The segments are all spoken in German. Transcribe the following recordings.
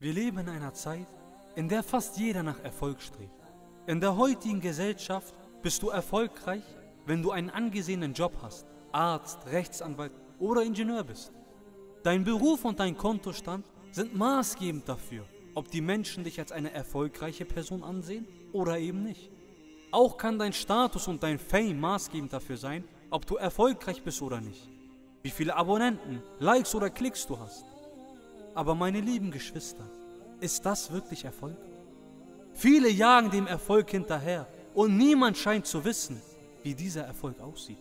Wir leben in einer Zeit, in der fast jeder nach Erfolg strebt. In der heutigen Gesellschaft bist du erfolgreich, wenn du einen angesehenen Job hast, Arzt, Rechtsanwalt oder Ingenieur bist. Dein Beruf und dein Kontostand sind maßgebend dafür, ob die Menschen dich als eine erfolgreiche Person ansehen oder eben nicht. Auch kann dein Status und dein Fame maßgebend dafür sein, ob du erfolgreich bist oder nicht. Wie viele Abonnenten, Likes oder Klicks du hast. Aber meine lieben Geschwister, ist das wirklich Erfolg? Viele jagen dem Erfolg hinterher und niemand scheint zu wissen, wie dieser Erfolg aussieht.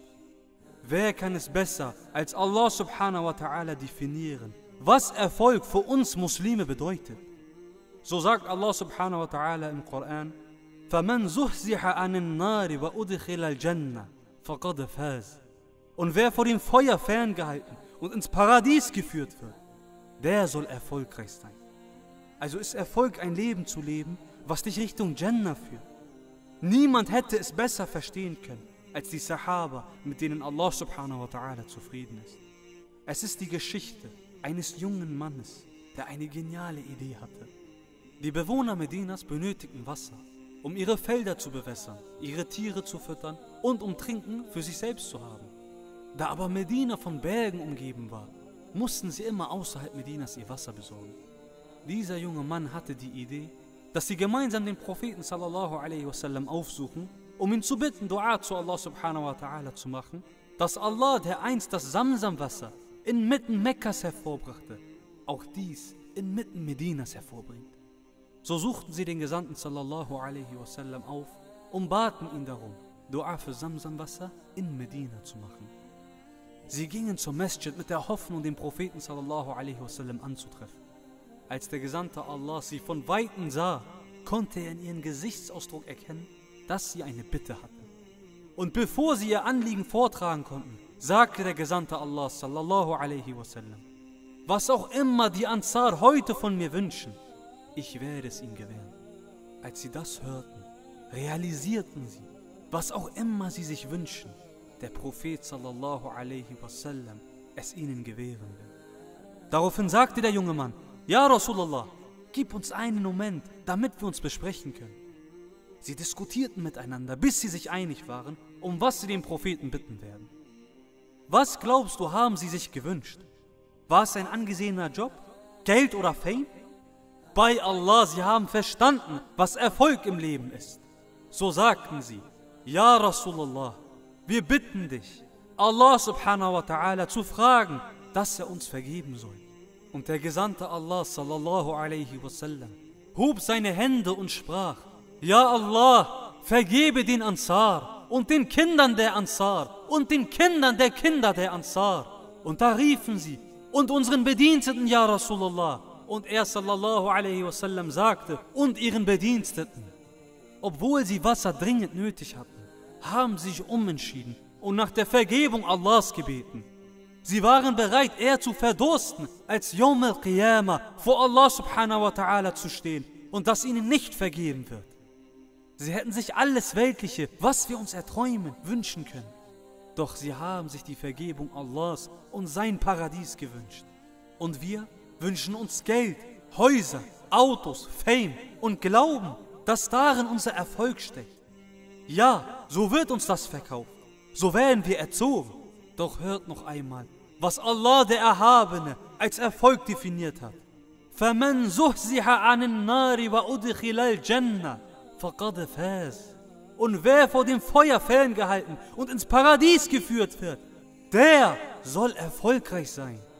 Wer kann es besser als Allah subhanahu wa ta'ala definieren, was Erfolg für uns Muslime bedeutet? So sagt Allah subhanahu wa ta'ala im Koran: فَمَنْ زُحْزِحَ عَنِ النَّارِ وَأُدْخِلَ الْجَنَّةِ فَقَدْ فَازَ. Und wer vor dem Feuer ferngehalten und ins Paradies geführt wird, der soll erfolgreich sein. Also ist Erfolg ein Leben zu leben, was dich Richtung Jannah führt. Niemand hätte es besser verstehen können als die Sahaba, mit denen Allah subhanahu wa ta'ala zufrieden ist. Es ist die Geschichte eines jungen Mannes, der eine geniale Idee hatte. Die Bewohner Medinas benötigten Wasser, um ihre Felder zu bewässern, ihre Tiere zu füttern und um Trinken für sich selbst zu haben. Da aber Medina von Bergen umgeben war, mussten sie immer außerhalb Medinas ihr Wasser besorgen. Dieser junge Mann hatte die Idee, dass sie gemeinsam den Propheten sallallahu alaihi wasallam aufsuchen, um ihn zu bitten, Dua zu Allah subhanahu wa ta'ala zu machen, dass Allah, der einst das Samsam-Wasser inmitten Mekkas hervorbrachte, auch dies inmitten Medinas hervorbringt. So suchten sie den Gesandten sallallahu alaihi wasallam auf und baten ihn darum, Dua für Samsam-Wasser in Medina zu machen. Sie gingen zum Masjid mit der Hoffnung, den Propheten sallallahu alaihi wasallam anzutreffen. Als der Gesandte Allah sie von Weitem sah, konnte er in ihrem Gesichtsausdruck erkennen, dass sie eine Bitte hatten. Und bevor sie ihr Anliegen vortragen konnten, sagte der Gesandte Allah sallallahu alaihi wasallam: Was auch immer die Ansar heute von mir wünschen, ich werde es ihnen gewähren. Als sie das hörten, realisierten sie, was auch immer sie sich wünschen, der Prophet sallallahu alaihi wasallam es ihnen gewähren will. Daraufhin sagte der junge Mann: Ja Rasulallah, gib uns einen Moment, damit wir uns besprechen können. Sie diskutierten miteinander, bis sie sich einig waren, um was sie den Propheten bitten werden. Was glaubst du, haben sie sich gewünscht? War es ein angesehener Job, Geld oder Fame? Bei Allah, sie haben verstanden, was Erfolg im Leben ist. So sagten sie: Ja Rasulallah, wir bitten dich, Allah subhanahu wa ta'ala zu fragen, dass er uns vergeben soll. Und der Gesandte Allah sallallahu alaihi wasallam hob seine Hände und sprach: Ja Allah, vergebe den Ansar und den Kindern der Ansar und den Kindern der Kinder der Ansar. Und da riefen sie: Und unseren Bediensteten, ja Rasulallah. Und er sallallahu alaihi wasallam sagte: Und ihren Bediensteten. Obwohl sie Wasser dringend nötig hatten, haben sie sich umentschieden und nach der Vergebung Allahs gebeten. Sie waren bereit, eher zu verdursten, als Yawm al-Qiyamah vor Allah subhanahu wa ta'ala zu stehen und dass ihnen nicht vergeben wird. Sie hätten sich alles Weltliche, was wir uns erträumen, wünschen können. Doch sie haben sich die Vergebung Allahs und sein Paradies gewünscht. Und wir wünschen uns Geld, Häuser, Autos, Fame und glauben, dass darin unser Erfolg steckt. Ja, so wird uns das verkauft. So werden wir erzogen. Doch hört noch einmal, was Allah der Erhabene als Erfolg definiert hat. فَمَنْ زُحْزِحَ عَنِ النَّارِ وَأُدْخِلَ الْجَنَّةِ فَقَدْ فَازَ. Und wer vor dem Feuer ferngehalten und ins Paradies geführt wird, der soll erfolgreich sein.